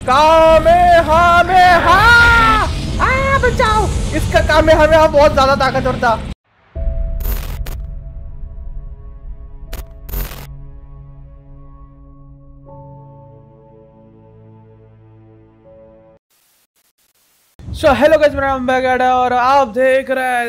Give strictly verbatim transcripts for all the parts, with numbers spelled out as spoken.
Kamehameha आ बचाओ, इसका Kamehameha बहुत ज्यादा ताकतवर था। सो हेलो गाइस, मेरा नाम है और आप देख रहे हैं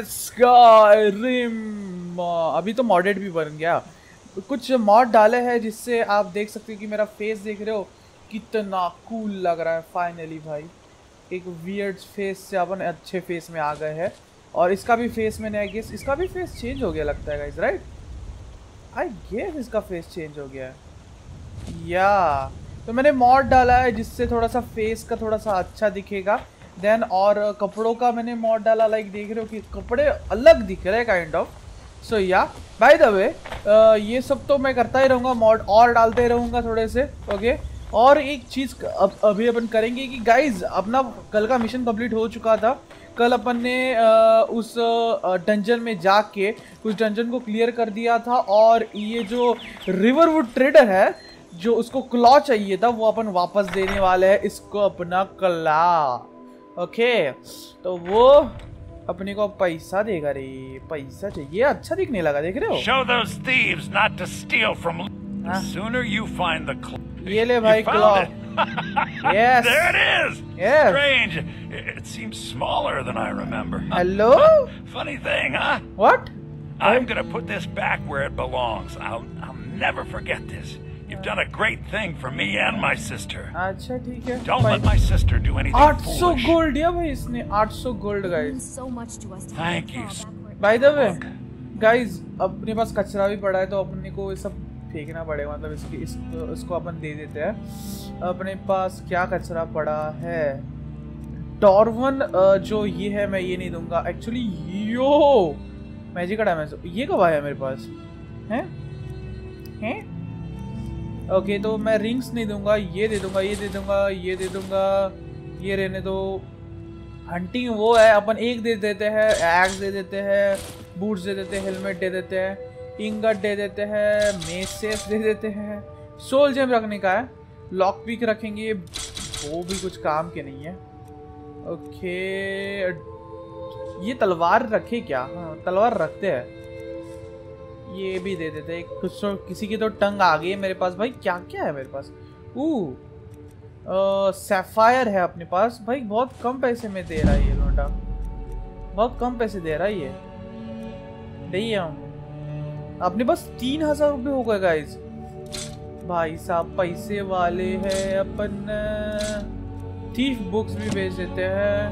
स्काईरिम। अभी तो मॉडेड भी बन गया, कुछ मॉड डाले हैं जिससे आप देख सकते हो कि मेरा फेस देख रहे हो कितना कूल लग रहा है। फाइनली भाई एक वियर्ड फेस से अपन अच्छे फेस में आ गए हैं। और इसका भी फेस मैंने आई गेस इसका भी फेस चेंज हो गया लगता है गाइस, राइट? आई गेस इसका फेस चेंज हो गया है या तो मैंने मॉड डाला है जिससे थोड़ा सा फेस का थोड़ा सा अच्छा दिखेगा। देन और कपड़ों का मैंने मॉड डाला, लाइक देख रहे हो कि कपड़े अलग दिख रहे हैं काइंड ऑफ। सो या बाय द वे ये सब तो मैं करता ही रहूँगा, मॉड और डालते रहूँगा थोड़े से। Okay okay? और एक चीज़ अब अभी अपन करेंगे कि गाइज अपना कल का मिशन कंप्लीट हो चुका था। कल अपन ने आ, उस डंजन में जाके उस डंजन को क्लियर कर दिया था। और ये जो रिवरवुड ट्रेडर है जो उसको क्लॉ चाहिए था वो अपन वापस देने वाले हैं इसको अपना क्लॉ। ओके okay, तो वो अपने को पैसा देगा रे, पैसा चाहिए। अच्छा दिखने लगा, देख रहे हो? Show those thieves not to steal from. The sooner you find the claw. ये ले भाई claw. Yes. There it is. Yes. Strange. It seems smaller than I remember. Hello? Funny thing, huh? What? I'm gonna put this back where it belongs. I'll I'll never forget this. You've done a great thing for me and my sister. अच्छा ठीक है। Don't let my sister do anything आठ सौ foolish. Gold दिया भाई इसने, आठ सौ gold guys. Thank you. By the way, guys अपने पास कचरा भी पड़ा है तो अपने को ये सब फेंकना पड़ेगा, मतलब इसकी इस, इसको अपन दे देते हैं। अपने पास क्या कचरा पड़ा है? डॉर्वन जो ये है मैं ये नहीं दूंगा एक्चुअली। यो मैजिक का डायमंड ये कब आया मेरे पास? हैं हैं ओके okay, तो मैं रिंग्स नहीं दूंगा, ये दे दूंगा, ये दे दूंगा, ये दे दूंगा, ये रहने दो। हंटिंग वो है अपन एक दे देते हैं, एक्स दे देते हैं, बूट्स दे देते हैं, हेलमेट दे देते हैं, इंगट दे देते हैं, मेसेस दे देते हैं। सोल जेम रखने का है, लॉक पिक रखेंगे, वो भी कुछ काम के नहीं है। ओके ये तलवार रखे क्या? हाँ तलवार रखते हैं, ये भी दे देते हैं। कुछ तो किसी की तो टंग आ गई है मेरे पास भाई। क्या क्या है मेरे पास? ऊ सैफायर है अपने पास भाई। बहुत कम पैसे में दे रहा है ये लोटा, बहुत कम पैसे दे रहा है ये। नहीं हम अपने पास तीन हजार रुपये हो गए गाइज। भाई साहब पैसे वाले हैं अपन। थीफ बुक्स भी बेच देते हैं,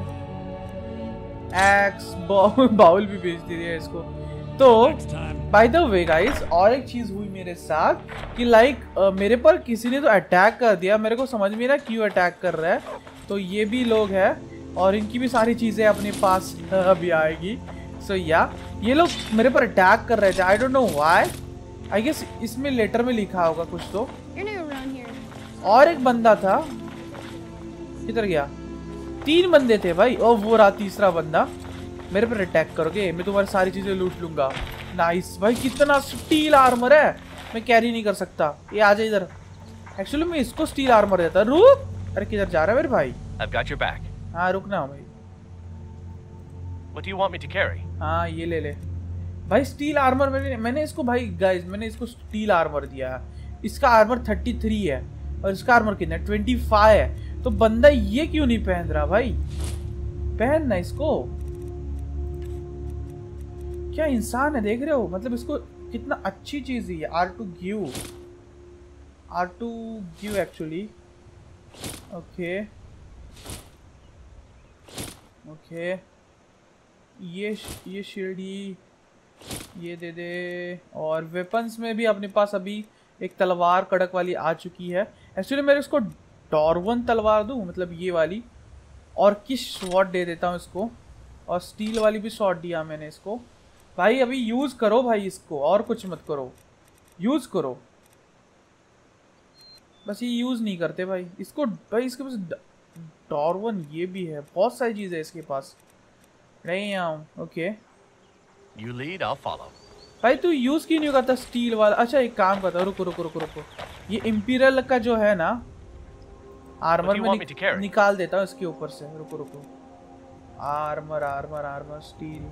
एक्स बाउल भी बेच दिया है इसको। तो बाय द वे गाइस और एक चीज हुई मेरे साथ कि लाइक like, uh, मेरे पर किसी ने तो अटैक कर दिया। मेरे को समझ में ना क्यों अटैक कर रहा है। तो ये भी लोग हैं और इनकी भी सारी चीजें अपने पास uh, अभी आएगी। सो so, या yeah, ये लोग मेरे पर अटैक कर रहे थे। I don't know why. I guess इसमें लेटर में लिखा होगा कुछ तो। और एक बंदा था, किधर गया? तीन बंदे थे भाई और वो रहा तीसरा बंदा। मेरे पर अटैक करोगे, मैं तुम्हारी सारी चीजें लूट लूंगा। नाइस भाई, कितना स्टील आर्मर है, मैं कैरी नहीं कर सकता। ये आ जा इधर। एक्चुअली मैं इसको स्टील आर्मर देता। रुक, अरे किधर जा रहा है मेरे भाई? I've got your back. हाँ रुकना भाई। What do you want me to carry? हाँ ये ले ले भाई स्टील आर्मर। मैंने मैंने इसको भाई गाइस मैंने इसको स्टील आर्मर दिया। इसका आर्मर थर्टी थ्री है और इसका आर्मर कितना है? ट्वेंटी फाइव है। तो बंदा ये क्यों नहीं पहन रहा भाई? पहन ना इसको। क्या इंसान है, देख रहे हो? मतलब इसको कितना अच्छी चीज है are to give, are to give actually. Okay okay ये ये शील्ड ही ये दे दे। और वेपन्स में भी अपने पास अभी एक तलवार कड़क वाली आ चुकी है। एक्चुअली मैं इसको डॉर्वन तलवार दूं, मतलब ये वाली, और किस शॉट दे देता हूँ इसको। और स्टील वाली भी शॉट दिया मैंने इसको। भाई अभी यूज करो भाई इसको, और कुछ मत करो, यूज करो बस। ये यूज नहीं करते भाई इसको। भाई इसके पास डॉर्वन ये भी है, बहुत सारी चीजें इसके पास। नहीं आऊँ okay. You lead, I'll follow. भाई तू यूज क्यों नहीं करता स्टील वाला? अच्छा एक काम करता, रुको रुको रुको रुको। ये इंपीरियल का जो है ना आर्मर में नि निकाल देता हूँ इसके ऊपर से। रुको रुको, आर्मर आर्मर आर्मर स्टील।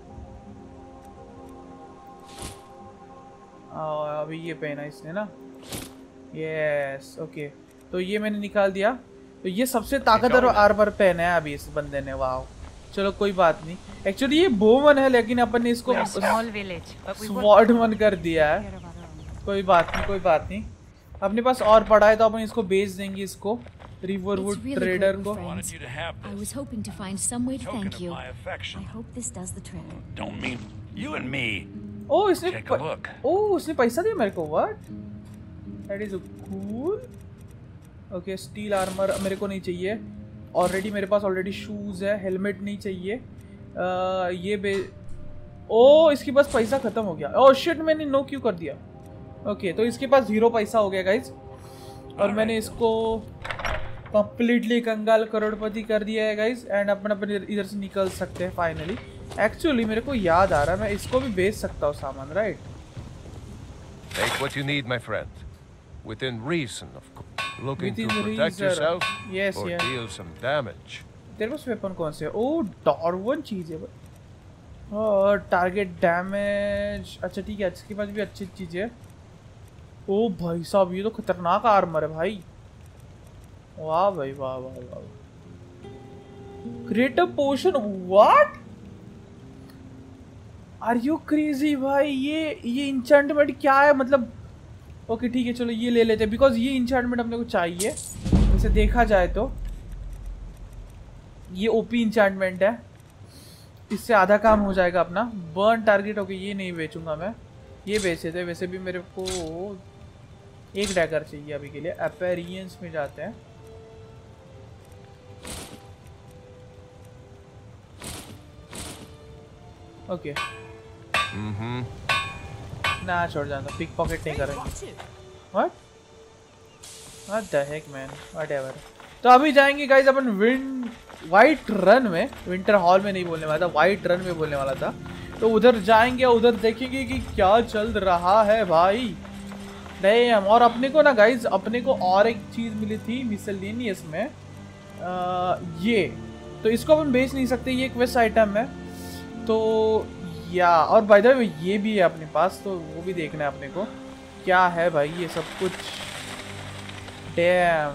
अभी ये पहना इसने ना, यस ओके। तो ये मैंने निकाल दिया। तो ये सबसे ताकतवर आर्मर पहना है अभी इस बंदे ने। वाह, चलो कोई बात नहीं। एक्चुअली ये बोमन है लेकिन अपन ने इसको स्वॉर्डमन कर दिया है। कोई बात नहीं कोई बात नहीं, अपने पास और पड़ा है तो अपन इसको बेच देंगे इसको रिवरवुड ट्रेडर को। I was hoping to find some way to thank you. I hope this does the trick. Don't mean you and me. ओ इसने ओ उसने पैसा दिया मेरे को। What, that is cool. Okay, steel armour मेरे को नहीं चाहिए ऑलरेडी, मेरे पास ऑलरेडी शूज है। हेलमेट नहीं चाहिए। आ, ये बे ओ इसके पास पैसा खत्म हो गया। ओह शिट, मैंने नो क्यों कर दिया। ओके, तो इसके पास जीरो पैसा हो गया गाइज, और मैंने इसको कंप्लीटली कंगाल करोड़पति कर दिया है गाइज। एंड अपन अपन इधर से निकल सकते हैं फाइनली। एक्चुअली मेरे को याद आ रहा है मैं इसको भी बेच सकता हूँ सामान, right? Take what you need, my friend. Within reason, of course. Looking Within to protect reason. yourself Yes, or yeah. deal some damage. तेरे पास वेपन कौन से है? ओ डार्वन चीज है और टारगेट डैमेज। अच्छा ठीक है, इसके पास भी अच्छी चीज है। ओ भाई साहब, ये तो खतरनाक आर्मर है भाई। वाह भाई वाह वाह वाह। Create a potion. What are you crazy भाई? ये ये इंचेंटमेंट क्या है मतलब? ओके ठीक है, चलो ये ले लेते हैं बिकॉज ये इंचेंटमेंट अपने को चाहिए। वैसे देखा जाए तो ये ओपी इंचेंटमेंट है, इससे आधा काम हो जाएगा अपना। Burn target. ओके, ये नहीं बेचूंगा मैं, ये बेचे थे। वैसे भी मेरे को एक डैगर चाहिए अभी के लिए। अपीयरेंस में जाते हैं। ओके हम्म ना छोड़ जाना, पिक पॉकेट नहीं करेंगे। What what the heck man, whatever. तो अभी जाएंगे गाइस अपन विंड वाइट रन में। विंटर हॉल में नहीं बोलने वाला था, वाइट रन में बोलने वाला था। तो उधर जाएंगे, उधर देखेंगे कि क्या चल रहा है भाई। डैम। और अपने को ना गाइस, अपने को और एक चीज मिली थी मिसलेनियस में, आ, ये तो इसको अपन बेच नहीं सकते, ये एक वेस्ट आइटम है। तो या और बाय द वे ये भी है अपने पास, तो वो भी देखना है अपने को क्या है भाई ये सब कुछ। Damn,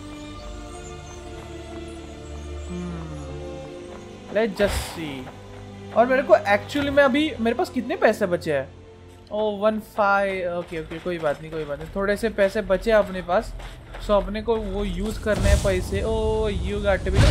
let's just see. और मेरे को एक्चुअली में अभी मेरे पास कितने पैसे बचे हैं? Oh one five. Okay okay कोई बात नहीं कोई बात नहीं, थोड़े से पैसे बचे हैं अपने पास, सो अपने को वो यूज करने हैं पैसे। Oh you got to be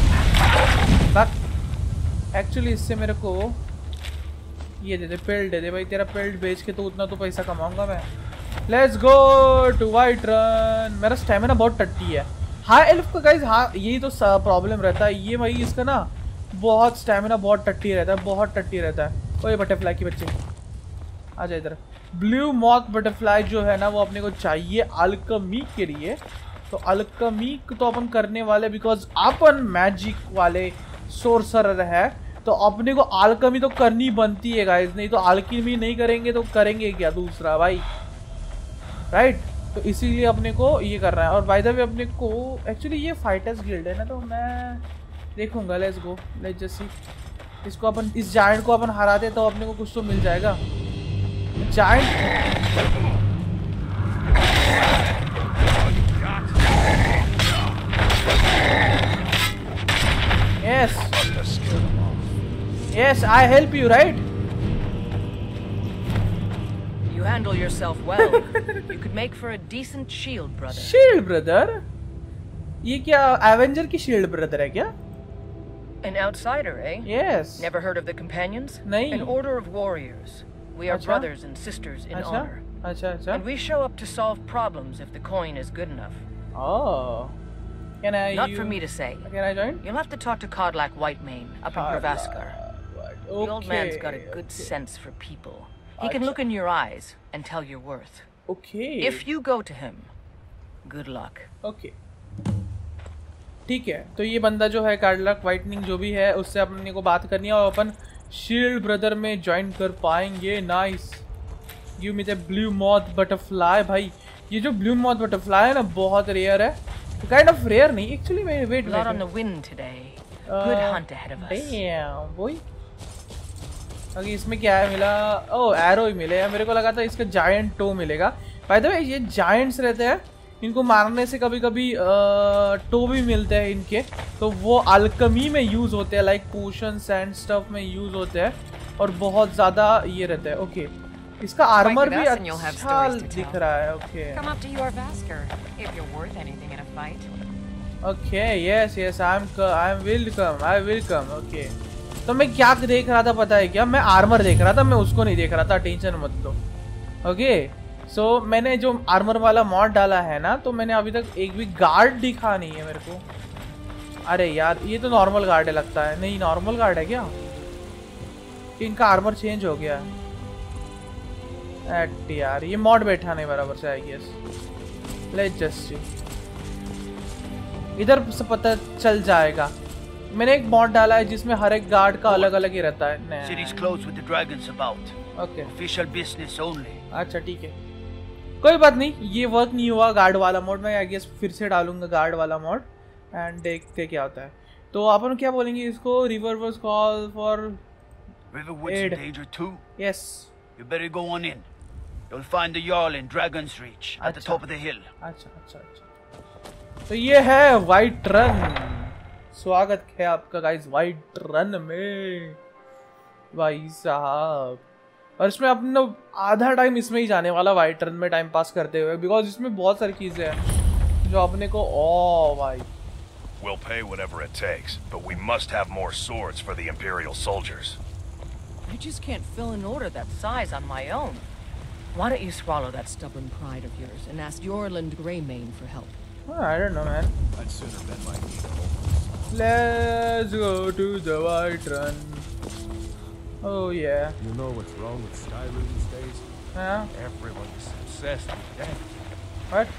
actually इससे मेरे को ये दे दे, पेल्ट दे दे भाई। तेरा पेल्ट बेच के तो उतना तो पैसा कमाऊंगा मैं। Let's go to Whiterun. मेरा स्टेमिना बहुत टट्टी है। हाँ एल्फ का गाइस, हाँ यही तो प्रॉब्लम रहता है ये भाई, इसका ना बहुत स्टेमिना बहुत टट्टी रहता है, बहुत टट्टी रहता है। ओए बटरफ्लाई की बच्चे आ जाए इधर। ब्लू मॉथ बटरफ्लाई जो है ना वो अपने को चाहिए अल्केमी के लिए। तो अल्केमी तो अपन करने वाले बिकॉज अपन मैजिक वाले सोर्सरर है, तो अपने को अल्केमी तो करनी बनती है गाइस। नहीं तो अल्केमी नहीं करेंगे तो करेंगे क्या दूसरा भाई, राइट? तो इसीलिए अपने को ये कर रहा है। और बाय द वे अपने को एक्चुअली ये फाइटर्स गिल्ड है ना, तो मैं देखूंगा। Let's go, let's just see. इसको अपन, इस जायंट को अपन हराते तो अपने को कुछ तो मिल जाएगा। Giant yes yes, I help you right. You handle yourself well. You could make for a decent shield, brother. Shield brother? ये क्या एवेंजर की शील्ड ब्रदर है क्या? An outsider, eh? Yes. Never heard of the companions? नहीं. An order of warriors. We are अच्छा? brothers and sisters in अच्छा? honor. अच्छा अच्छा. And we show up to solve problems if the coin is good enough. Oh. Can I? Not you... for me to say. Can I join? You'll have to talk to Kodlak Whitemane up in Pravaskar. Okay. The old man's got a good okay. sense for people. He can look in your eyes and tell your worth. Okay. If you go to him, good luck. Okay. ठीक है, तो ये बंदा जो है कार्डलक whitening जो भी है उससे अपने को बात करनी है और अपन शील्ड ब्रदर में ज्वाइन कर पाएंगे। Nice. Give me the blue moth butterfly. भाई ये जो ब्लू मॉथ बटरफ्लाई है ना बहुत रेयर है, काइंड ऑफ रेयर नहीं एक्चुअली मैं wait Blood on the wind today. Good hunt ahead of us. Damn boy. अभी इसमें क्या है मिला? ओह एरो ही मिले। मेरे को लगा था इसका जायंट टो मिलेगा। बाय द वे ये जायंट्स रहते हैं, इनको मारने से कभी कभी टो भी मिलते हैं इनके, तो वो अल्केमी में यूज होते हैं, लाइक पोशंस एंड स्टफ में यूज होते हैं और बहुत ज्यादा ये रहता है। ओके इसका आर्मर भी अच्छा दिख रहा है। Okay okay yes yes I am I am welcome I welcome. Okay तो मैं क्या देख रहा था पता है क्या? मैं आर्मर देख रहा था, मैं उसको नहीं देख रहा था, टेंशन मत लो। ओके सो so, मैंने जो आर्मर वाला मॉड डाला है ना, तो मैंने अभी तक एक भी गार्ड दिखा नहीं है मेरे को। अरे यार ये तो नॉर्मल गार्ड है लगता है। नहीं नॉर्मल गार्ड है क्या? इनका आर्मर चेंज हो गया है। एट यार ये मॉड बैठा नहीं बराबर से I guess. Let's just see, इधर से पता चल जाएगा। मैंने एक मॉड डाला है जिसमें हर एक गार्ड का अलग अलग ही रहता है। City's closed with the dragons about. Okay. Official business only. अच्छा ठीक है कोई बात नहीं, ये वर्क नहीं हुआ गार्ड वाला मोड। मैं आई गेस फिर से डालूंगा गार्ड वाला मोड एंड देखते क्या होता है। तो अपन क्या बोलेंगे इसको? River was call for Riverwood's in danger too? Yes. You better go on in. You'll find the Jarl in Dragon's Reach at the top of the hill. अच्छा अच्छा अच्छा तो ये है वाइट रन। स्वागत है आपका गाइस वाइट रन में भाई साहब। और इसमें अपना आधा टाइम इसमें ही जाने वाला वाइट रन में टाइम पास करते हुए, बिकॉज इसमें बहुत सारी चीजें हैं जो अपने को ओ भाई। We'll pay whatever it takes, but we must have more swords for the Imperial soldiers. I just can't fill an order that size on my own. Why don't you swallow that stubborn pride of yours and ask Yorland Greymane for help? Oh, I don't know, man. I'd sooner bend my knee. Let's go to the White Run. Oh yeah. You know what's wrong with Skyrim these days? Yeah. Everyone's obsessed with death. What?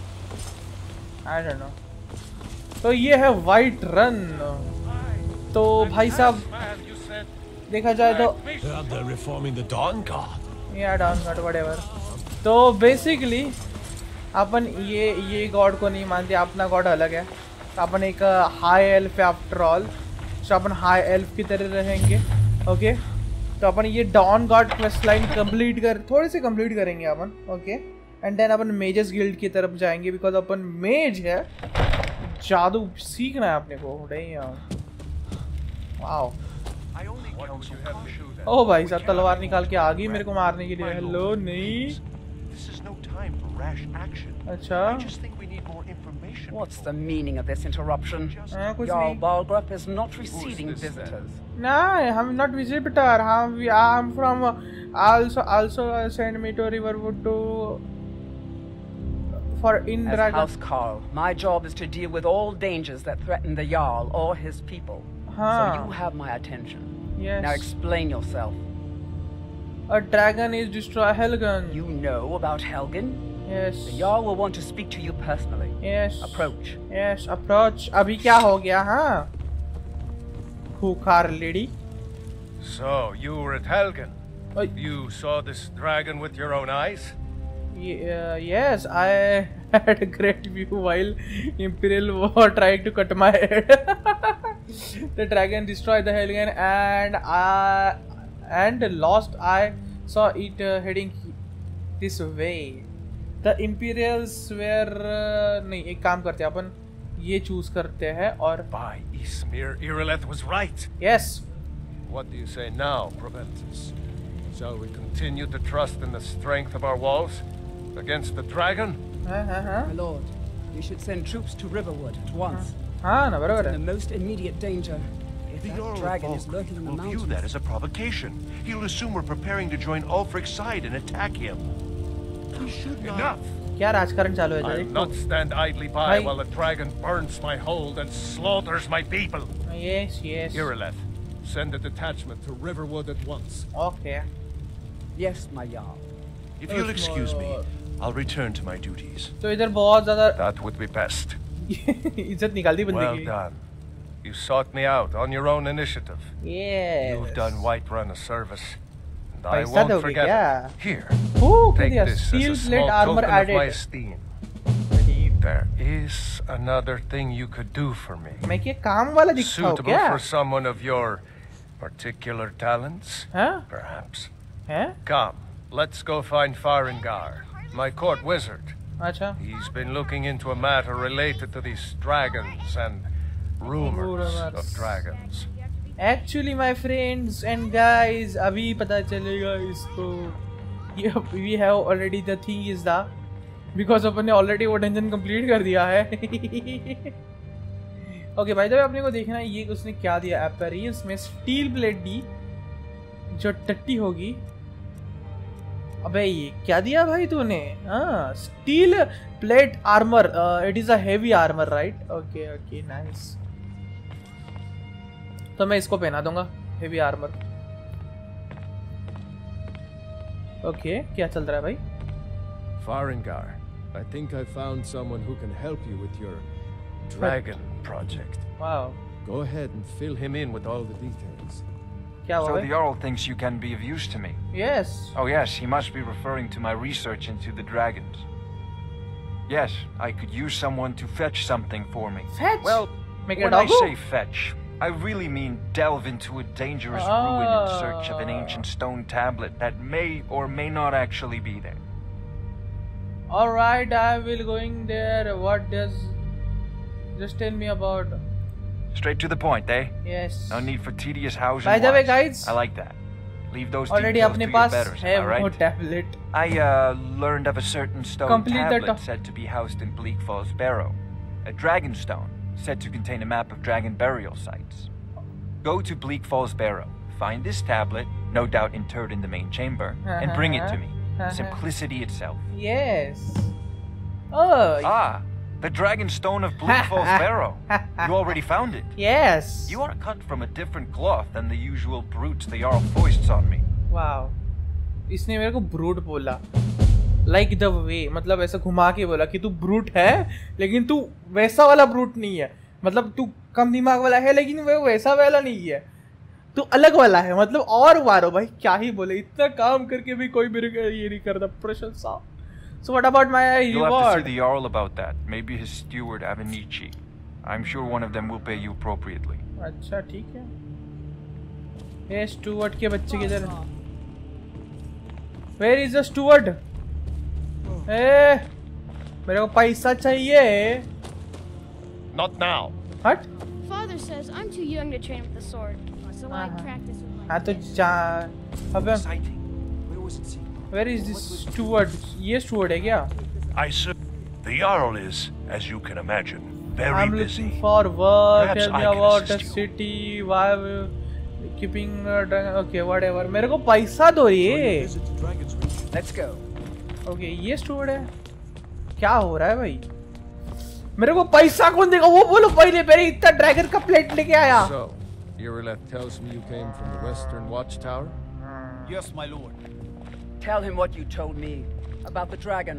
I don't know. तो ये है white run. तो भाई साहब देखा जाए तो They're reforming the Dawn Guard. Yeah, Dawn Guard, whatever. तो बेसिकली अपन ये ये गॉड को नहीं मानते, अपना गॉड अलग है। तो अपन एक हाई एल्फ है आफ्टर ऑल, तो अपन हाई एल्फ की तरह रहेंगे। ओके तो अपन ये Dawnguard quest line complete कर थोड़ी सी कंप्लीट करेंगे अपन। ओके एंड देन अपन मेजेस गिल्ड की तरफ जाएंगे, बिकॉज अपन मेज है, जादू सीखना है अपने को। वाओ ओ भाई साहब तलवार निकाल के आ गई मेरे को मारने के लिए। हेलो नहीं अच्छा What's the meaning of this interruption? हाँ, कुछ Jarl नहीं। Balgrup is not receiving visitors. No, I'm not visitor. I'm, I'm from also also send me to Riverwood to for in As Dragon. House Carl, my job is to deal with all dangers that threaten the Jarl or his people. Huh. So you have my attention. Yes. Now explain yourself. A dragon is destroy Helgen. You know about Helgen? Yes. The Jarl will want to speak to you personally. Yes. Approach. Yes. Approach. अभी क्या हो गया हाँ? Hookar lady. So you were at Helgen. Uh, You saw this dragon with your own eyes? uh, yes, I had a great view while Imperial war tried to cut my head. The dragon destroyed the Helgen and I and lost. I saw it uh, heading this way. The Imperials were uh, नहीं एक काम करते हैं अपन ये choose करते हैं और By Ysmir, Irileth was right. yes What do you say now, Proventus? Shall we continue to trust in the strength of our walls against the dragon? हाँ हाँ हाँ My lord, you should send troops to Riverwood at once. हाँ ना बराबर In the है most immediate danger. If The that Jarl of dragon is lurking in the will view mountains. that as a provocation. He'll assume we're preparing to join Ulfric's side and attack him. We should not. Enough! क्या राजकारण चालू है I'll जाए not stand idly by Hi. while the dragon burns my hold and slaughters my people. yes yes Irileth, send a detachment to Riverwood at once. okay Yes, my Jarl. If you'll Yes, excuse my me, lord. I'll return to my duties. तो इधर बहुत ज्यादा That would be best. इज्जत निकाल दी बंदे Well की done. You sought me out on your own initiative. yes You've done Whiterun a service, and I पैसा won't दोगे forget क्या? it. Here, ओह take क्या this as steel a plate small armor token of my added esteem. Deep. There is another thing you could do for me. मैं क्या काम वाला दिखता हूँ Suitable क्या? for someone of your particular talents, हाँ? perhaps. हैं? Come, let's go find Farengar, my court wizard. अच्छा. He's been looking into a matter related to these dragons and rumors, Rumors. of dragons. Actually, my friends and guys, अभी पता चलेगा इसको. Yeah, we have already the thing is the because अपन ने already वो dungeon complete कर दिया है. Okay भाई, जब अपने को देखना है ये उसने क्या दिया. अपीयरेंस में स्टील प्लेट दी जो टट्टी होगी. अबे ये क्या दिया भाई तूने? हाँ, steel plate armour. It is a heavy armour, right? Okay okay, nice. तो मैं इसको पहना दूंगा, हेवी आर्मर. ओके, क्या चल रहा है भाई? Farengar, I think I found someone who can help you with your dragon project. Wow. Go ahead and fill him in with all the details. क्या हुआ So भाई? the Jarl thinks you can be of use to me. Yes. Oh yes, he must be referring to my research into the dragons. Yes, I could use someone to fetch something for me. Fetch? Well, Make a when I doggo? say fetch, I really mean delve into a dangerous ruin in search of an ancient stone tablet that may or may not actually be there. All right, I will going there. What does? Just tell me about. Straight to the point, eh? Yes. No need for tedious house By and the way, wise. guys, I like that. Leave those already details अपने to your pass betters, है am I वो right? tablet. I uh, learned of a certain stone Complete the tablet to- said to be housed in Bleak Falls Barrow. A dragon stone, said to contain a map of dragon burial sites. Go to Bleak Falls Barrow, find this tablet, no doubt interred in the main chamber, and bring it to me. Simplicity itself. Yes. Oh. Ah, the dragon stone of Bleak Falls Barrow. You already found it. Yes. You are cut from a different cloth than the usual brutes the Jarl foists on me. Wow. इसने मेरे को brute बोला. Like the way, मतलब ऐसा घुमा के बोला कि तू ब्रूट है, लेकिन तू वैसा वाला ब्रूट नहीं है. मतलब तू कम दिमाग वाला है, लेकिन वो वैसा वाला नहीं है. तू अलग वाला है. मतलब और वारो भाई, क्या ही बोले. इतना काम करके भी कोई मेरे को ये नहीं करता. प्रशंसा. So what about my reward? You'll have to see the Jarl about that. Maybe his steward Avenici. I'm sure one of them will pay you appropriately. अच्छा ठीक है. ये स्टूवर्ड के बच्चे किधर? Where is the steward? ए, मेरे को पैसा चाहिए. Not now. What? Father says I'm too young to train with the sword, so I practice with my. हाँ तो जा. अबे. Where is this steward? ये steward है क्या? I see. The Jarl is, as you can imagine, very I'm busy. looking for work. Perhaps Tell me I can about the assist you. city. Why keeping? Okay, whatever. मेरे को पैसा दो ये. Let's go. Okay, ये steward है. क्या हो रहा है भाई? मेरे को पैसा कौन देगा? वो बोलो पहले. मेरे इतना ड्रैगन का प्लेट लेके आया. So, Irileth tells me you came from the Western Watchtower? Yes, my lord. Tell him what you told me about the dragon.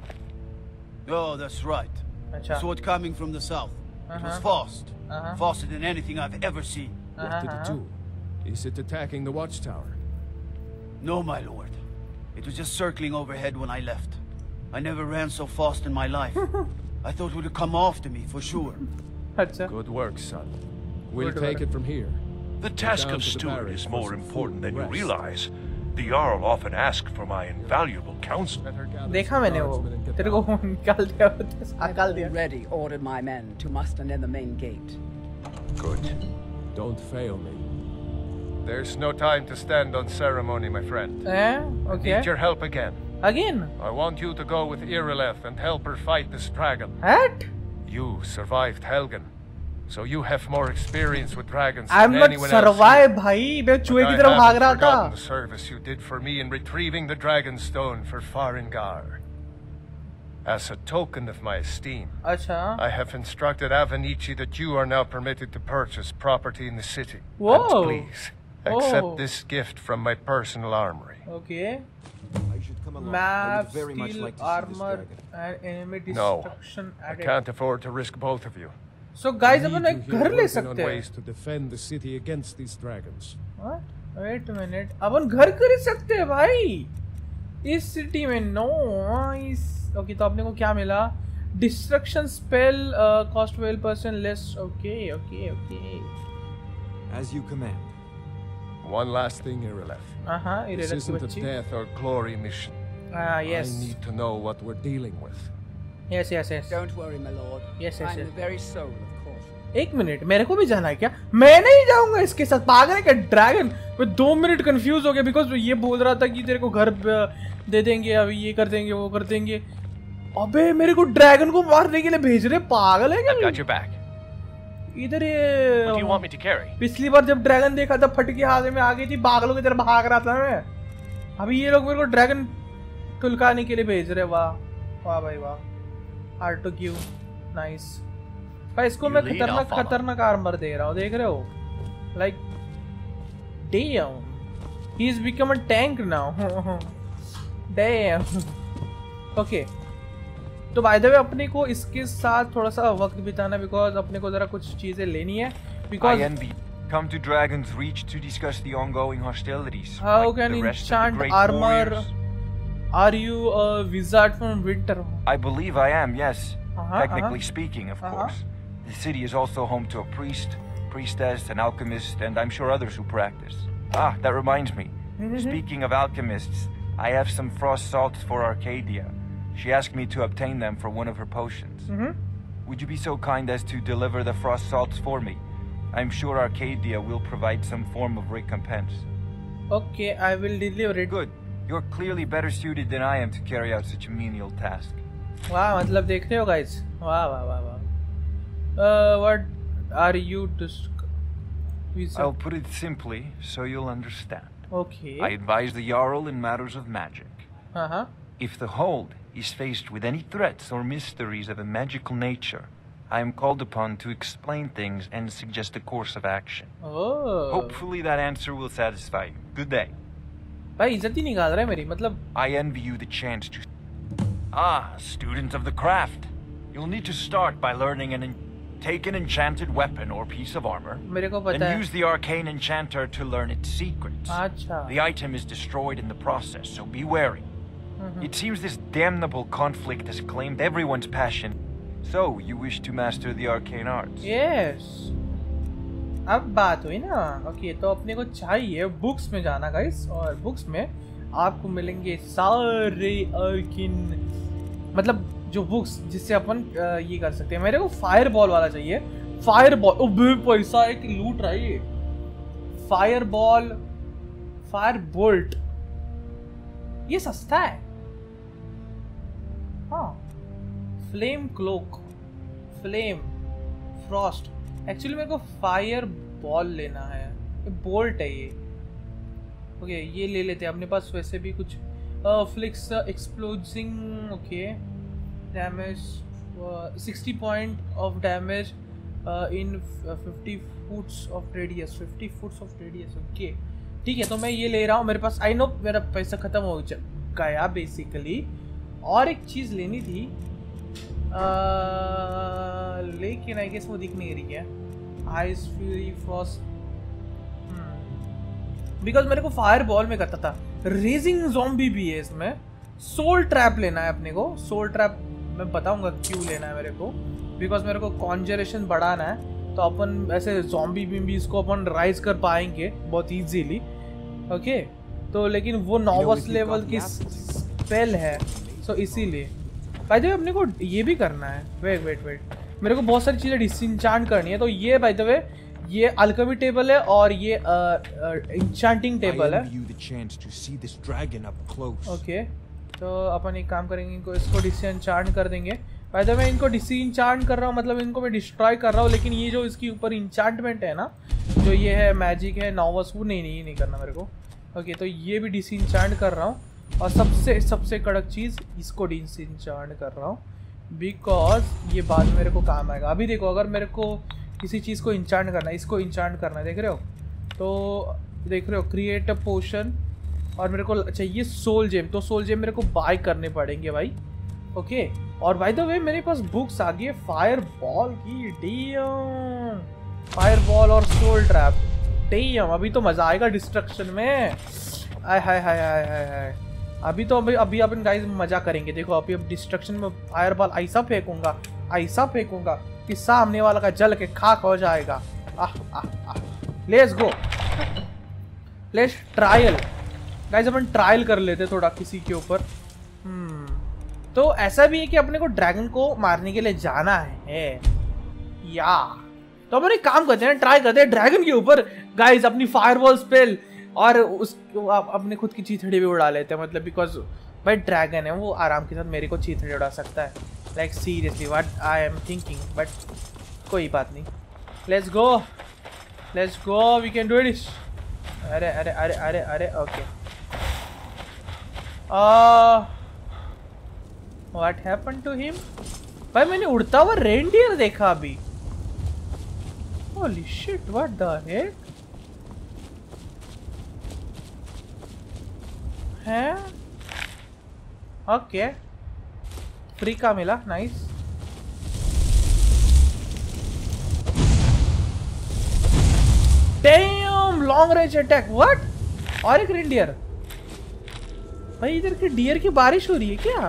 Oh, that's right. Achha. Sword coming from the south. It was Uh-huh. fast. Uh-huh. Faster than anything I've ever seen. What did it do? Is it attacking the Watchtower? No, my lord. It was just circling overhead when I left. I never ran so fast in my life. I thought it would come after me, for sure. Achha. Good work, son. We'll Good take work. it from here. The Go task down of to the steward barracks is for more some important food than and you rest. realize. The Jarl often asks for my invaluable counsel. देखा मैंने वो. तेरे को निकाल दिया. निकाल दिया. Already ordered my men to muster near the main gate. Good. Don't fail me. There's no time to stand on ceremony, my friend. Eh? Okay. Need your help again. Again? I want you to go with Irileth and help her fight this dragon. What? You survived Helgen, so you have more experience with dragons I'm than not anyone survive, else. भाई. मैं चूहे But की I तरफ भाग haven't रहा था. forgotten the service you did for me in retrieving the dragon stone for Farengar. As a token of my esteem, अच्छा. I have instructed Avenici that you are now permitted to purchase property in the city. Whoa. And please, accept Oh. this gift from my personal armory. Okay. I should come along. I Map, would very much steel like to see this armor, dragon. and enemy No, destruction I added. can't afford to risk both of you. So guys, I upon need एक you here घर ले working on सकते हैं. ways to defend the city against these dragons. What? Wait a minute. अपन घर खरीद सकते हैं भाई. इस सिटी में नो. इस ओके तो अपने को क्या मिला? Destruction spell cost twelve percent less. Okay okay okay. As you command. One last thing, Irileth. Uh-huh, This isn't a death or glory mission. Ah, yes. I need to know what we're dealing with. Yes, yes, yes. Don't worry, my lord. Yes, yes, I'm yes. the very soul of caution. एक minute, मेरे को भी जाना है क्या? मैं नहीं जाऊंगा इसके साथ. पागल है क्या ड्रैगन? मैं दो मिनट कंफ्यूज हो गया बिकॉज ये बोल रहा था कि तेरे को घर दे देंगे, अभी ये कर देंगे, वो कर देंगे. अबे मेरे को ड्रैगन को मारने के लिए भेज रहे. पागल है क्या? I've got your back. इधर ये What do you want me to carry? पिछली बार जब ड्रैगन देखा था फट के हाथ में आ गई थी, पागलों की तरह भाग रहा था मैं. अभी ये लोग मेरे को ड्रैगन टुलकाने के लिए भेज रहे. वाह वाह भाई वाह. Hard to give. नाइस भाई. इसको मैं खतरनाक खतरनाक आर्मर दे रहा हूँ, देख रहे हो? Like damn, he is become a tank now. Damn. Okay, तो बाय द वे अपने को इसके साथ थोड़ा सा वक्त बिताना बिकॉज अपने को जरा कुछ चीजें लेनी है. Because I envy. Come to Dragon's Reach to discuss the ongoing hostilities. How like can the rest of the enchant great armor? warriors. Are you a wizard from Winter? I believe I am, yes. Uh-huh, Technically uh-huh. speaking, of Uh-huh. course. The city is also home to a priest, priestess, an alchemist, and I'm sure others who practice. Ah, that reminds me. Mm-hmm. Speaking of alchemists, I have some frost salts for Arcadia. She asked me to obtain them for one of her potions. Mm-hmm. Would you be so kind as to deliver the frost salts for me? I'm sure Arcadia will provide some form of recompense. Okay, I will deliver it. Good. You're clearly better suited than I am to carry out such a menial task. वाह, मतलब देख रहे हो guys? वाह वाह वाह वाह. Uh, what are you to? I'll put it simply so you'll understand. Okay. I advise the Jarl in matters of magic. Uh-huh. If the Hold is faced with any threats or mysteries of a magical nature, I am called upon to explain things and suggest a course of action. Oh. Hopefully that answer will satisfy you. Good day. भाई इज्जत ही निकाल रहा है मेरी, मतलब. I envy you the chance to. Ah, student of the craft. You'll need to start by learning an. Take an enchanted weapon or piece of armor. मेरे को पता then है. use the arcane enchanter to learn its secrets. अच्छा. The item is destroyed in the process, so be wary. Mm-hmm. It seems this damnable conflict has claimed everyone's passion. So, you wish to master the arcane arts? Yes. अब बात हुई ना. Okay, तो अपने को चाहिए books में जाना गाइस, और बुक्स में आपको मिलेंगे सारे आर्केन, मतलब जो बुक्स जिससे अपन ये कर सकते हैं. मेरे को फायर बॉल वाला चाहिए. Fire ball. ओ बे पैसा एक लूट रहा है. फायर बॉल, फायर बोल्ट, ये सस्ता है. हाँ. Flame cloak, flame frost. Actually मेरे को फायर बॉल लेना है. बोल्ट है ये. ओके, ये ले लेते हैं. अपने पास वैसे भी कुछ flicks exploding. Okay, damage sixty point of damage in fifty foots of radius. Fifty foots of radius. Okay ठीक है, तो मैं ये ले रहा हूँ. मेरे पास आई नो मेरा पैसा खत्म हो गया बेसिकली. और एक चीज़ लेनी थी आ, लेकिन आई गेस वो दिख नहीं रही है. आइस फ्यूरी फ्रॉस्ट, बिकॉज मेरे को फायर बॉल में करता था. रेजिंग ज़ॉम्बी भी है इसमें. सोल ट्रैप लेना है अपने को. सोल ट्रैप मैं बताऊंगा क्यों लेना है मेरे को. बिकॉज मेरे को कॉन्जरेशन बढ़ाना है, तो अपन ऐसे ज़ॉम्बी बिम्बीज को अपन राइज कर पाएंगे बहुत ईजीली. ओके, तो लेकिन वो नॉवस लेवल की स्पेल है, सो इसीलिए. बाय द वे अपने को ये भी करना है. वेट वेट वेट मेरे को बहुत सारी चीज़ें डिसइंचांट करनी है. तो ये बाय द वे ये अल्केमी टेबल है और ये इंचांटिंग टेबल है. ओके, तो अपन एक काम करेंगे, इनको इसको डिसइंचांट कर देंगे. बाय द वे इनको डिसइंचांट कर रहा हूँ, मतलब इनको मैं डिस्ट्रॉय कर रहा हूँ. लेकिन ये जो इसके ऊपर इंचांटमेंट है ना, जो ये है मैजिक है नॉवस, वो नहीं नहीं ये नहीं करना मेरे को. ओके, तो ये भी डिसइंचांट कर रहा हूँ. और सबसे सबसे कड़क चीज़, इसको डिसइंचांट कर रहा हूँ बिकॉज ये बाद में मेरे को काम आएगा. अभी देखो, अगर मेरे को किसी चीज़ को इंचांट करना है, इसको इंचांट करना है, देख रहे हो? तो देख रहे हो, क्रिएट अ पोशन, और मेरे को चाहिए सोल जेम. तो सोल जेम मेरे को बाय करने पड़ेंगे भाई. ओके, और बाय द वे मेरे पास बुक्स आ गई है फायर बॉल की. डीएम, फायर बॉल और सोल ट्रैप. डीएम, अभी तो मज़ा आएगा डिस्ट्रक्शन में. आय हाय हाय हाय हाय हाय. अभी तो अभी अभी अपन गाइस मजा करेंगे। देखो अभी अब डिस्ट्रक्शन में फायर बॉल ऐसा फेंकूंगा ऐसा फेंकूंगा कि सामने वाला का जल के खाक हो जाएगा। Ah ah ah let's go, let's trial guys. अपन ट्रायल कर लेते थोड़ा किसी के ऊपर। हम्म तो ऐसा भी है कि अपने को ड्रैगन को मारने के लिए जाना है या तो अपन एक काम करते हैं, ट्राई करते हैं ड्रैगन के ऊपर गाइस अपनी फायरबॉल स्पेल, और उस अपने खुद की चीथड़ी भी उड़ा लेते हैं। मतलब बिकॉज भाई ड्रैगन है, वो आराम के साथ मेरे को चीथड़ी उड़ा सकता है। Like seriously what I am thinking, but कोई बात नहीं। Let's go let's go we can do it. अरे अरे अरे अरे अरे okay. What happened to him? भाई मैंने उड़ता हुआ रेनडियर देखा अभी। Holy shit what the heck है? ओके फ्री का मिला, nice. Damn long range attack what? और एक रेनडियर। भाई इधर की डियर की बारिश हो रही है क्या?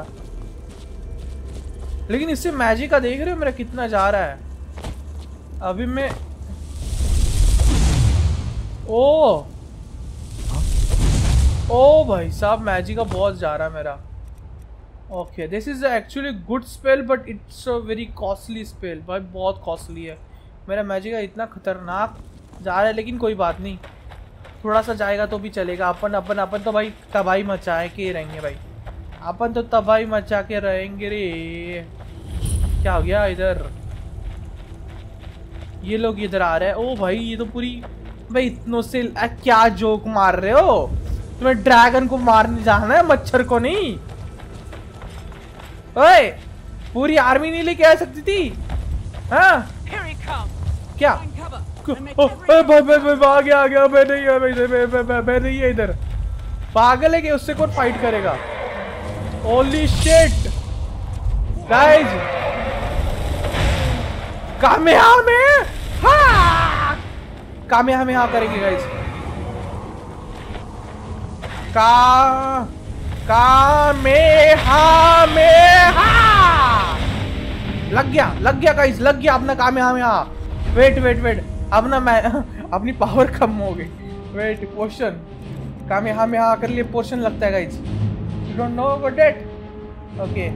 लेकिन इससे मैजिक का देख रहे हो मेरा कितना जा रहा है अभी। मैं ओ ओ भाई साहब मैजिक का बहुत जा रहा है मेरा। Okay this is actually good spell but it's a very costly spell. भाई बहुत कॉस्टली है मेरा मैजिक का, इतना खतरनाक जा रहा है। लेकिन कोई बात नहीं, थोड़ा सा जाएगा तो भी चलेगा। अपन अपन अपन तो भाई तबाही मचाए के रहेंगे भाई, अपन तो तबाही मचा के रहेंगे रे। क्या हो गया इधर? ये लोग इधर आ रहे हैं। ओ भाई ये तो पूरी भाई इतनों से क्या जोक मार रहे हो? तुम्हें ड्रैगन को मारने जाना है, मच्छर को नहीं। ओए पूरी आर्मी नहीं लेके आ सकती थी? हाँ क्या? भाई भाई भाई आ गया आ गया। मैं नहीं है मैं नहीं है इधर। पागल है कि उससे कौन फाइट करेगा? होली शिट गाइस कामेहामे हा कामेहामे हा करेंगे गाइस। का कामेहामे हा लग गया लग गया गाइस लग गया अपना कामेहामे हा। वेट वेट वेट अपना मैं अपनी पावर कम हो गई। वेट पोशन कामेहामे कर लिए पोशन लगता है guys. You don't know about it? Okay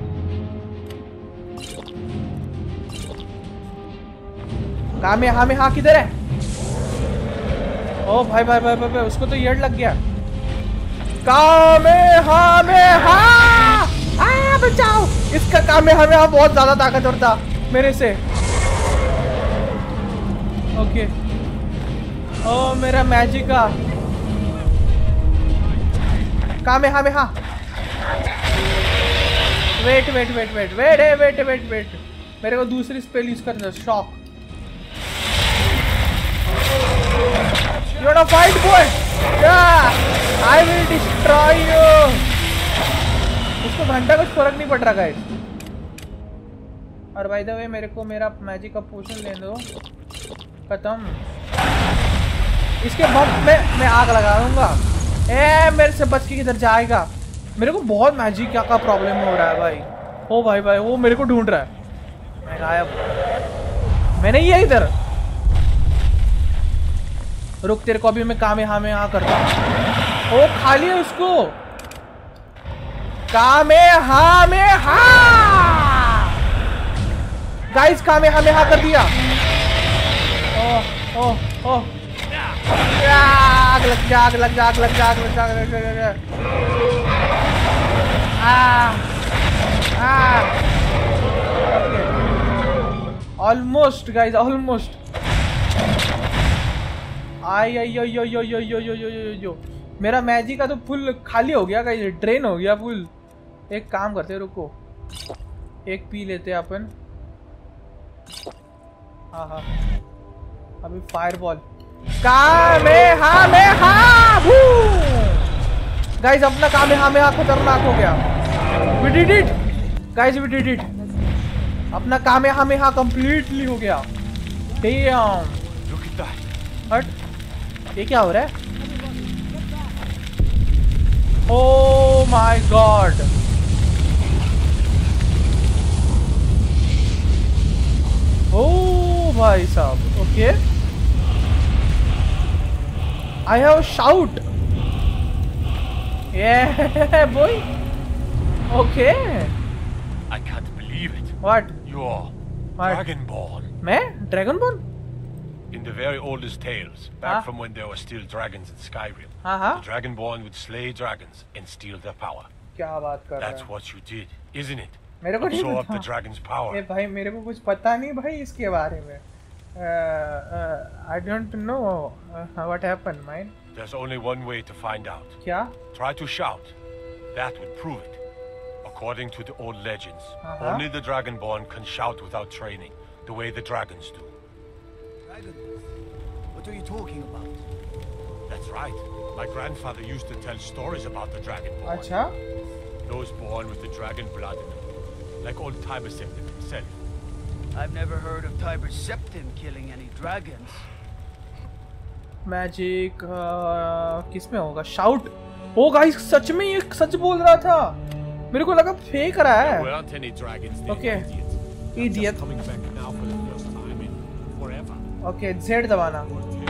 कामेहामे किधर है? ओ भाई भाई भाई भाई, भाई उसको तो येड लग गया। कामेहामेहा आ बचाओ। इसका कामेहामेहा बहुत ज्यादा ताकतवर था मेरे से। ओके ओ मेरा मैजिक का Kamehameha. Wait wait wait wait wait wait wait wait मेरे को दूसरी स्पेल यूज करना है, shock. You wanna fight, boy? Yeah, I will destroy you. उसको घंटा कुछ फर्क नहीं पड़ रहा गाइस। और बाय द वे मेरे को मेरा मैजिक का पोशन ले दो। खत्म। इसके बाद मैं मैं आग लगा दूंगा। ए मेरे से बच के किधर जाएगा? मेरे को बहुत मैजिक क्या का प्रॉब्लम हो रहा है भाई। ओ भाई भाई वो मेरे को ढूंढ रहा है। मैं गायब। मैं नहीं है इधर। रुक तेरे को अभी मैं कामेहामेहा करता हूँ। ओ खाली है उसको। कामेहामेहा गाइस कामेहामेहा कर दिया। ओह ओह ओह आग लग जा आग लग जा आग लग जा आग लग जा आग लग जा। Almost guys almost. आई आई yo yo yo yo yo yo yo yo yo मेरा मैजिक का तो फुल खाली हो गया गाइस, ड्रेन हो गया फुल। एक काम करते रुको, एक पी लेते अपन। हाँ हाँ अभी फायरबॉल कामेहामेहा गाइस। अपना कामेहामेहा खतरनाक हो गया। We did it guys we did it. अपना कामेहामेहा कंप्लीटली हो गया। डैम हट ये क्या हो रहा है? Oh my god. Oh भाई साहब. Okay. I have a shout. Yeah boy. Okay. I can't believe it. What? You're What? Dragonborn. मैं Dragonborn? In the very oldest tales, back Huh? from when there were still dragons in Skyrim, Uh-huh. the Dragonborn would slay dragons and steal their power. क्या बात कर रहा That's है? what you did, isn't it? मेरे को नहीं Absorb पता. the dragon's power. ए भाई मेरे को कुछ पता नहीं भाई इसके बारे में. Uh, uh, I don't know uh, what happened, man. There's only one way to find out. क्या? Try to shout. That would prove it. According to the old legends, Uh-huh. only the Dragonborn can shout without training, the way the dragons do. Dragons? What are you talking about? That's right. My grandfather used to tell stories about the Dragonborn. अच्छा? Those born with the dragon blood in them, like old Tiber Septim himself. I've never heard of Tiber Septim killing any dragons. Magic किसमें होगा? Shout. ओ guys सच में ये सच बोल रहा था. मेरे को लगा फेक रहा है. There weren't any dragons there, Okay. idiot. Idiot. Just coming back now for the first time in forever. Okay, Z दबाना.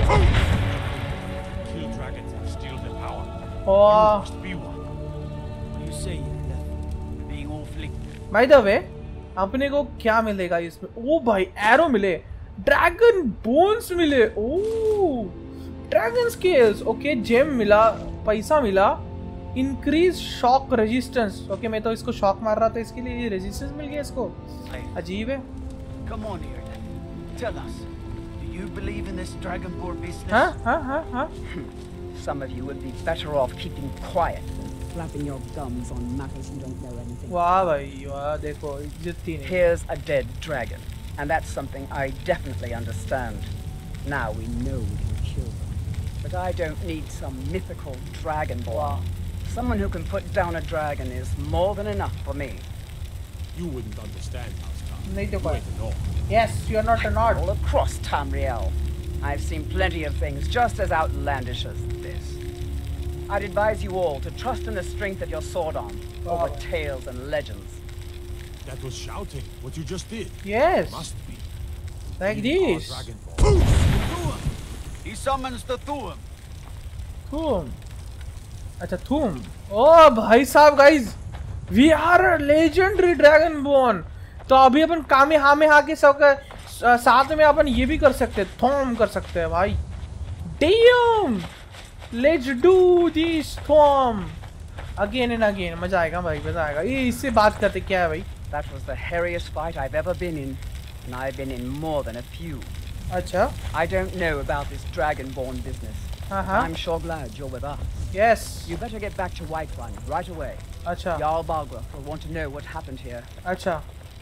Kill dragons and steal their power. Oh. You must be one. What do you say, You're being awfully... By the way, अपने को क्या मिलेगा इसमें? ओ भाई arrow मिले, dragon bones मिले, ओ ड्रैगन स्केल्स, ओके जेम मिला, पैसा मिला, इंक्रीज शॉक रेजिस्टेंस. ओके मैं तो इसको शॉक मार रहा था, इसके लिए रेजिस्टेंस मिल गया इसको. अजीब है. Come on here then. Tell us, do you believe in this Dragonborn business? हाँ हाँ हाँ हाँ. Some of you would be better off keeping quiet than flapping your gums on matters you don't know anything. वाह भाई वाह, देखो इज्जत ही नहीं. Here's a dead dragon, and that's something I definitely understand. Now we know we can kill them. But I don't need some mythical dragonborn. Wow. Someone who can put down a dragon is more than enough for me. You wouldn't understand, House. नहीं तो Wait, no. Yes, you're not a nod. All across Tamriel, I've seen plenty of things just as outlandish as this. I'd advise you all to trust in the strength of your sword arm over Wow. tales and legends. That was shouting. What you just did. Yes. Must be. Like You are this. Dragonborn. He summons the Thuum. Thuum. अच्छा थूम. ओ भाई साहब guys, we are legendary dragonborn. तो अभी अपन कामे हामे हाके सब साथ में अपन ये भी कर सकते हैं, थॉम कर सकते हैं भाई. डैम, लेट्स डू दिस थॉम अगेन एंड अगेन. मजा आएगा भाई, मजा आएगा. ये इससे बात करते क्या है भाई? That was the hairiest fight I've ever been in, and I've been in more than a few. अच्छा. I don't know about this dragonborn business. Uh-huh. I'm sure glad you're with us. Yes. You better get back to Whiterun right away. अच्छा. Jarl Balgruuf will want to know what happened here. अच्छा.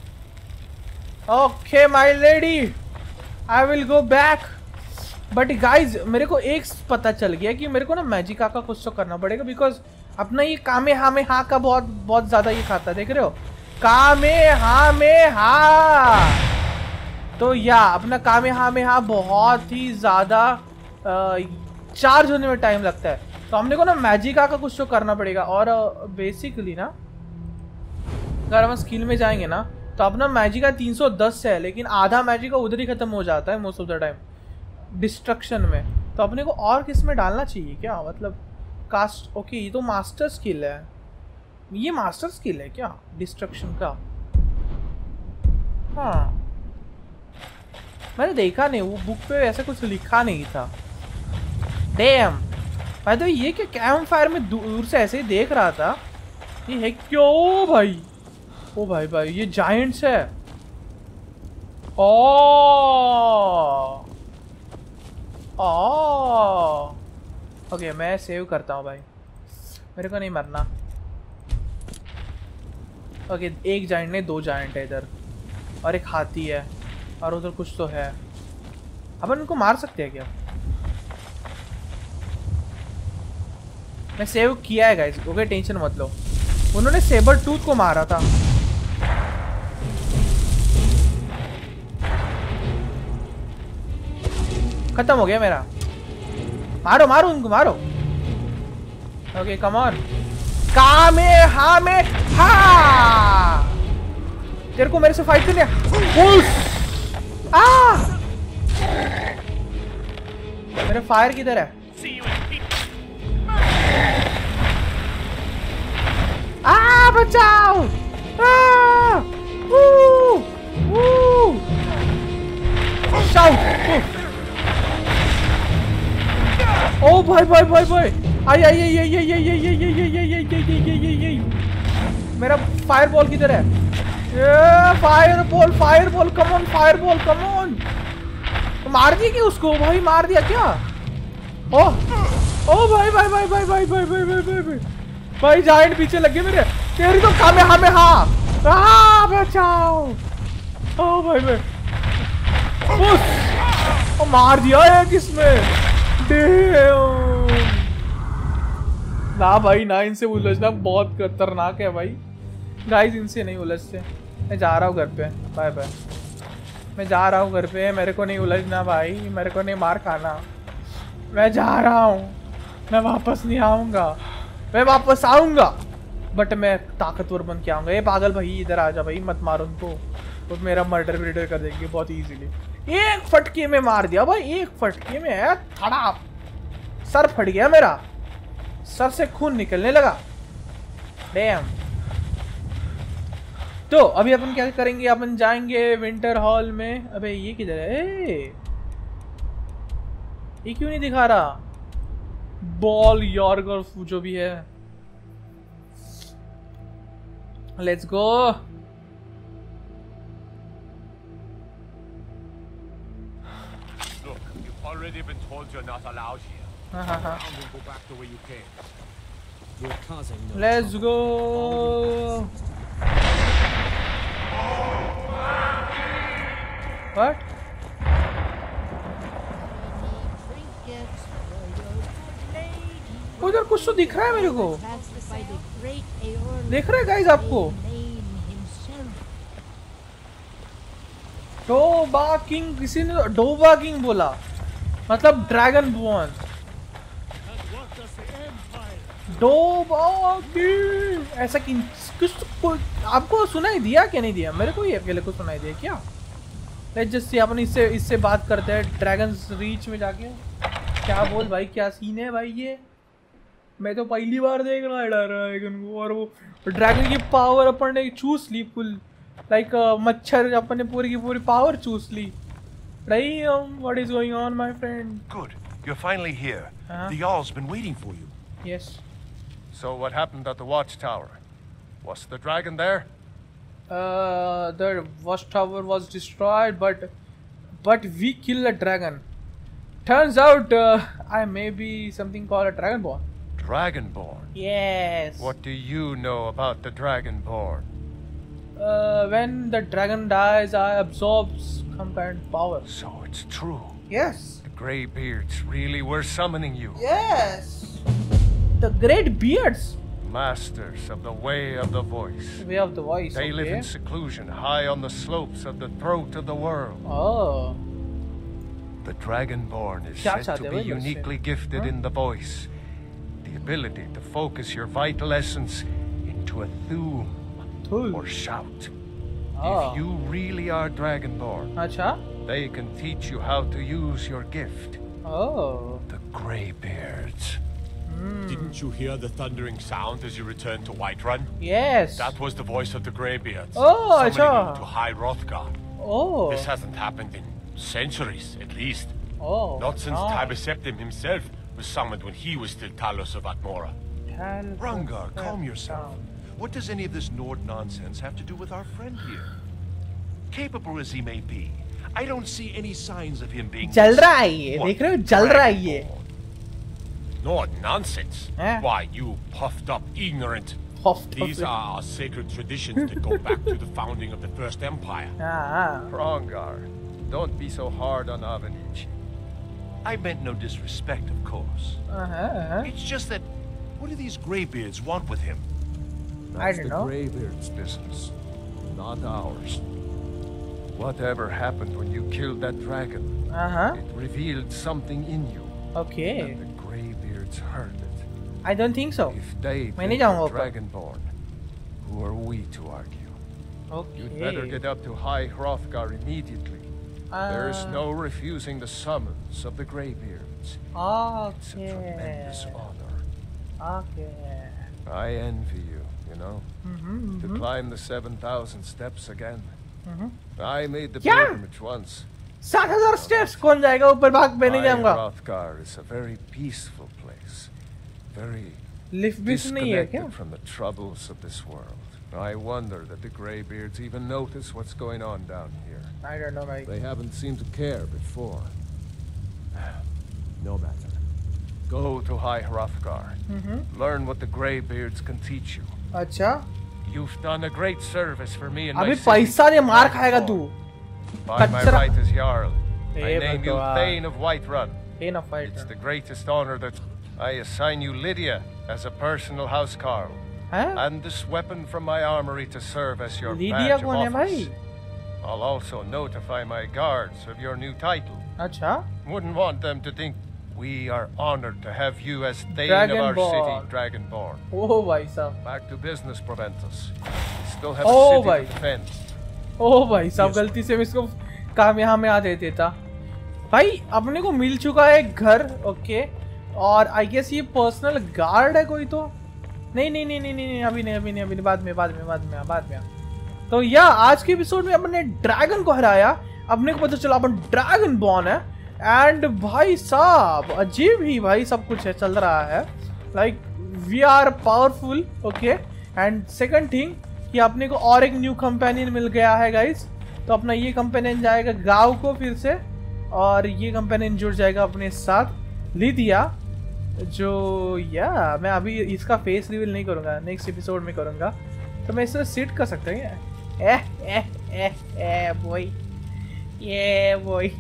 Okay, my lady, I will go back. But guys, मेरे को एक पता चल गया कि मेरे को ना मैजिका का कुछ तो करना पड़ेगा, बिकॉज अपना ये कामे हामे हा का बहुत बहुत ज्यादा ये खाता है. देख रहे हो, कामे हामे हा. तो या अपना कामे हामे हा बहुत ही ज्यादा चार्ज होने में टाइम लगता है. तो हमने को ना मैजिका का कुछ तो करना पड़ेगा. और बेसिकली ना अगर हम स्किल में जाएंगे ना तो अपना मैजिका तीन सौ दस है, लेकिन आधा मैजिका उधर ही खत्म हो जाता है most of the time destruction में. तो अपने को और किस में डालना चाहिए क्या, मतलब कास्ट. ओके ये तो मास्टर स्किल है, ये मास्टर स्किल है क्या डिस्ट्रक्शन का? हाँ मैंने देखा नहीं, वो बुक पे ऐसा कुछ लिखा नहीं था. डैम भाई, तो ये क्या कैंप फायर में दूर से ऐसे ही देख रहा था. ये है क्यों भाई? ओ भाई भाई ये जायंट्स है. ओ ओ ओके मैं सेव करता हूँ भाई, मेरे को नहीं मरना. ओके एक जायंट नहीं, दो जायंट है इधर, और एक हाथी है, और उधर कुछ तो है. अपन उनको मार सकते हैं क्या? मैं सेव किया है गाइस, ओके टेंशन मत लो. उन्होंने सेबर टूथ को मारा था. खत्म हो गया मेरा. मारो मारो उनको मारो. Okay come on. कामे हा में हा। तेरे को मेरे से फाइट करनी है। आ! मेरे फायर किधर है? आ बचाओ! आ! वू! वू! शाउट! ओ भाई भाई भाई भाई! आई आई आई आई आई आई आई आई आई आई आई आई आई आई! मेरा फायर बॉल किधर है? Fire ball fire ball come on fire ball come on. मार दिया क्या उसको? भाई मार दिया क्या? ओ ओ भाई भाई भाई भाई भाई भाई भाई भाई भाई भाई भाई जाइंट पीछे लगे मेरे। तेरी तो कामे हा में हा। आ बचाओ। ओ भाई भाई उस ओ मार दिया है किसने? ना भाई ना, इनसे उलझना बहुत खतरनाक है भाई। गाइस इनसे नहीं उलझते। मैं जा रहा हूँ घर पे। Bye bye. मैं जा रहा हूँ घर पे। मेरे को नहीं उलझना भाई। मेरे को नहीं मार खाना। मैं जा रहा हूँ। मैं वापस नहीं आऊँगा। मैं वापस आऊँगा बट मैं ताकतवर बन के आऊँगा। ये पागल भाई इधर आ जा भाई, मत मारो उनको। तो मेरा मर्डर वर्डर कर देंगे बहुत इजीली। एक फटके में मार दिया भाई। एक फटके में है थड़ा सर फट गया मेरा। सर से खून निकलने लगा। डैम। तो अभी अपन क्या करेंगे? अपन जाएंगे विंटर हॉल में। अबे ये किधर है? ये क्यों नहीं दिखा रहा? बॉल यॉर्गर्फ जो भी है। Let's go. Look, you've already been told you're not allowed here. हाँ हाँ हाँ। Go back the way you came. You're causing no Let's go. What? उधर कुछ तो दिख रहा है मेरे को। देख रहे हैं गाइस आपको? डोबा किंग, किसी ने डोबा किंग बोला, मतलब ड्रैगन बॉर्न। डोबा किंग ऐसा कि कुछ तो आपको सुनाई दिया क्या? नहीं दिया मेरे को, ही अकेले को सुनाई दिया क्या? लेट्स जस्ट अपन इससे इससे बात करते हैं ड्रैगन्स रीच में जाके। क्या बोल भाई, क्या सीन है भाई? ये मैं तो पहली बार देख रहा है ड्रैगन को। और वो ड्रैगन की पावर अपन ने चूस ली फुल, लाइक मच्छर अपन ने पूरी की पूरी पावर चूस ली। What is going on, my friend? Good. You're finally here. Uh-huh. The Jarl's been waiting for you. Yes. So what happened at the watchtower? Was the dragon there? Uh, the watchtower was destroyed, but but we killed a dragon. Turns out uh, I may be something called a dragonborn. Dragonborn? Yes. What do you know about the dragonborn? Uh, when the dragon dies, I absorb some kind of power. So it's true. Yes. The Greybeards really were summoning you. Yes. The great beards. Masters of the Way of the Voice. Way of the Voice. They okay. live in seclusion, high on the slopes of the throat of the world. Oh. The Dragonborn is said to be uniquely gifted huh? in the voice. The ability to focus your vital essence into a thume Thul. or shout. Oh. If you really are Dragonborn, Acha? they can teach you how to use your gift. Oh. The Greybeards. Mm. Didn't you hear the thundering sound as you returned to Whiterun? Yes. That was the voice of the Greybeards. Oh, summoning acha. you to High Hrothgar. Oh. This hasn't happened in centuries, at least. Oh. Not since nice. Tiber Septim himself was summoned when he was still Talos of Atmora. Rungar, calm yourself. What does any of this Nord nonsense have to do with our friend here? Capable as he may be, I don't see any signs of him being... जल रहा है ये, देख रहे हो? जल रहा है ये. Nord nonsense. Eh? Why, you puffed up ignorant. Puffed These up. are our sacred traditions that go back to the founding of the First Empire. Ah. Rongar, don't be so hard on Avenich. I meant no disrespect, of course. Uh-huh, uh-huh. It's just that, what do these Greybeards want with him? That's I don't the know. Greybeards' business, not ours. Whatever happened when you killed that dragon, Uh-huh. it revealed something in you. Okay. And the Greybeards heard it. I don't think so. If they मैं नहीं think जाऊँगा you're ऊपर. Dragonborn, who are we to argue? Okay. You'd better get up to High Hrothgar immediately. Uh, There's no refusing the summons of the Greybeards. Okay. It's a tremendous honor. Okay. I envy you, you know. Mm-hmm, To mm-hmm. climb the seven thousand steps again. Mm-hmm. I made the क्या? pilgrimage once. सात हजार steps कौन जाएगा ऊपर? भाग मैं नहीं जाऊँगा. Hrothgar is a very peaceful place. Very lift भी नहीं है क्या? disconnected from the troubles of this world. I wonder that the Greybeards even notice what's going on down here. I don't know, भाई. They haven't seemed to care before. No matter. Go to High Hrothgar. Mm-hmm. Learn what the Greybeards can teach you. अच्छा. You've done a great service for me and my अभी city. पैसा दे मार खाएगा तू. By my कचरा. right as Jarl, I Hey, name you भगवान. Thane of Whiterun. Thane of Whiterun. It's the greatest honor that I assign you Lydia as a personal housecarl. Huh? And this weapon from my armory to serve as your Lydia badge of कौन है भाई? office. I'll also notify my guards of your new title. अच्छा. Wouldn't want them to think we are honored to have you as Thane of our city, Dragonborn. Oh भाई साहब. Back to business, Proventus. We still have Oh, a city भाई. to defend. ओह भाई साहब, गलती से मैं इसको काम यहाँ में आ देते था. भाई अपने को मिल चुका है एक घर. ओके. और आई गेस ये पर्सनल गार्ड है कोई तो. नहीं नहीं नहीं नहीं नहीं अभी नहीं अभी नहीं अभी नहीं बाद में बाद में बाद में बाद में. तो या आज के एपिसोड में अपने ड्रैगन को हराया. अपने को पता चला अपन ड्रैगन बॉर्न है. एंड भाई साहब अजीब ही भाई सब कुछ है चल रहा है. Like we are powerful. Okay. And second thing कि अपने को और एक न्यू कंपेनियन मिल गया है गाइस. तो अपना ये कंपेनियन जाएगा गांव को फिर से. और ये कंपेनियन जुड़ जाएगा अपने साथ लिदिया. जो या मैं अभी इसका फेस रिवील नहीं करूँगा, नेक्स्ट एपिसोड में करूँगा. तो मैं इसे सिट कर सकता हूँ. एह एह एह एह बॉय ये बॉय.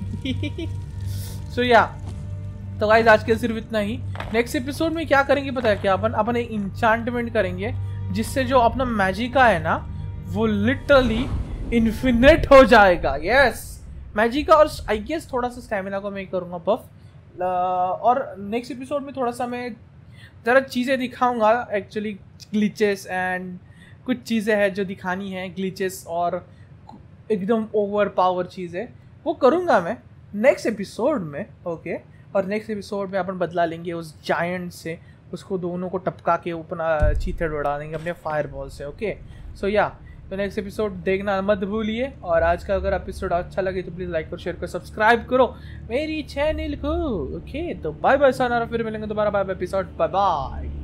सो या तो गाइस आज के सिर्फ इतना ही. नेक्स्ट एपिसोड में क्या करेंगे पता है क्या? अपन अपन एक इंचांटमेंट करेंगे जिससे जो अपना मैजिका है ना वो लिटरली इन्फिनिट हो जाएगा. Yes magicka. और आई गेस थोड़ा सा स्टैमिना को मैं करूँगा बफ. और नेक्स्ट एपिसोड में थोड़ा सा मैं ज़रा चीज़ें दिखाऊंगा एक्चुअली. ग्लिचेस एंड कुछ चीज़ें हैं जो दिखानी है. ग्लिचेस और एकदम ओवर पावर चीज़ें वो करूँगा मैं नेक्स्ट एपिसोड में. ओके. और नेक्स्ट एपिसोड में अपन बदला लेंगे उस जायंट से. उसको दोनों को टपका के ऊपर चीथे उड़ा देंगे अपने फायर बॉल से. ओके. सो या तो नेक्स्ट एपिसोड देखना मत भूलिए. और आज का अगर एपिसोड अच्छा लगे तो प्लीज़ लाइक और शेयर करो, सब्सक्राइब करो मेरी चैनल को. ओके. तो बाय बाय सारा. फिर मिलेंगे दोबारा bye bye episode. Bye bye.